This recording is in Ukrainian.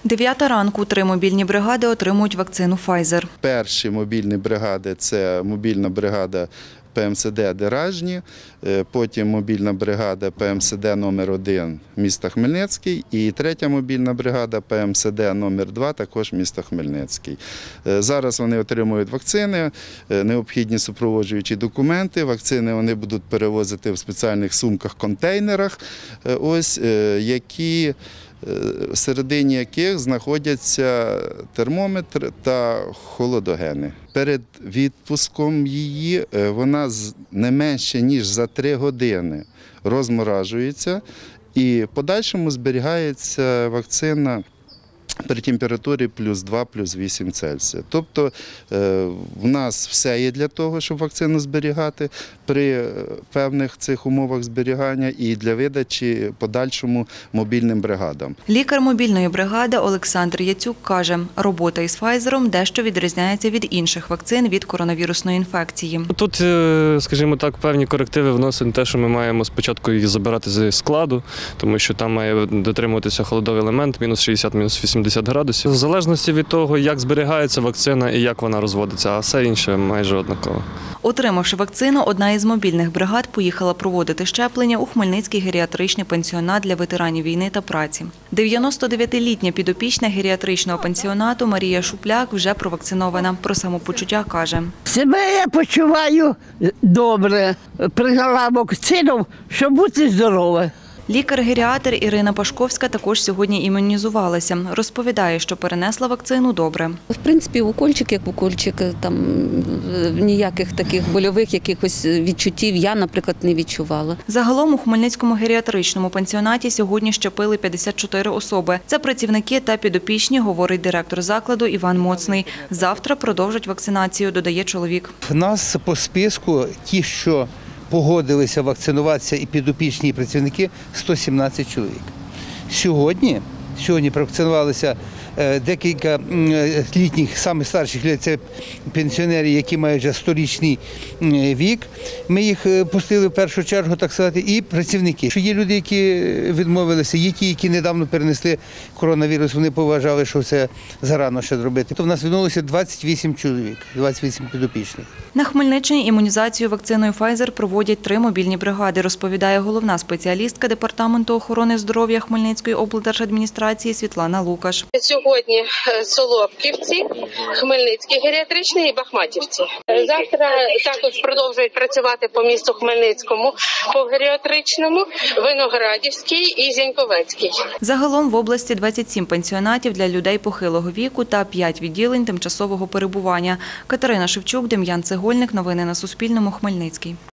9 ранку 3 мобільні бригади отримують вакцину Pfizer. Перші мобільні бригади – це мобільна бригада ПМСД Деражні, потім мобільна бригада ПМСД номер 1 міста Хмельницький і третя мобільна бригада ПМСД номер 2 також міста Хмельницький. Зараз вони отримують вакцини, необхідні супроводжуючі документи. Вакцини вони будуть перевозити в спеціальних сумках-контейнерах, всередині яких знаходяться термометр та холодогени. Перед відпуском її вона не менше, ніж за 3 години розморажується і в подальшому зберігається вакцина при температурі плюс 2, плюс 8 Цельсія. Тобто в нас все є для того, щоб вакцину зберігати при певних цих умовах зберігання і для видачі подальшому мобільним бригадам. Лікар мобільної бригади Олександр Яцюк каже, робота із Pfizer дещо відрізняється від інших вакцин від коронавірусної інфекції. Тут, скажімо так, певні корективи вносимо те, що ми маємо спочатку їх забирати зі складу, тому що там має дотримуватися холодовий елемент, мінус 60, мінус 80 градусів. В залежності від того, як зберігається вакцина і як вона розводиться, а все інше майже однаково. Отримавши вакцину, одна із мобільних бригад поїхала проводити щеплення у Хмельницький геріатричний пансіонат для ветеранів війни та праці. 99-літня підопічна геріатричного пансіонату Марія Шупляк вже провакцинована. Про самопочуття каже. Себе я почуваю добре. Прийняла вакцину, щоб бути здорова. Лікар-геріатр Ірина Пашковська також сьогодні імунізувалася. Розповідає, що перенесла вакцину добре. В принципі, укольчик як укольчик, там ніяких таких больових якихось відчуттів я, наприклад, не відчувала. Загалом у Хмельницькому геріатричному пансіонаті сьогодні щепили 54 особи. Це працівники та підопічні, говорить директор закладу Іван Моцний. Завтра продовжать вакцинацію, додає чоловік. В нас по списку ті, що погодилися вакцинуватися і підопічні і працівники – 117 чоловік. Сьогодні провакцинувалися декілька літніх, самих старших людей, це пенсіонери, які мають вже 100-річний вік. Ми їх пустили в першу чергу, так сказати, і працівники. Є люди, які відмовилися, є ті, які недавно перенесли коронавірус, вони поважали, що це зарано ще зробити. То в нас відмовилося 28 чоловік, 28 підопічних. На Хмельниччині імунізацію вакциною Pfizer проводять 3 мобільні бригади, розповідає головна спеціалістка Департаменту охорони здоров'я Хмельницької облдержадміністрації Світлана Лукаш. Сьогодні Солопківці, Хмельницький геріатричний і Бахматівці. Завтра також продовжують працювати по місту Хмельницькому, по геріатричному, Виноградівський і Зіньковецький. Загалом в області 27 пансіонатів для людей похилого віку та 5 відділень тимчасового перебування. Катерина Шевчук, Дем'ян Цегольник. Новини на Суспільному. Хмельницький.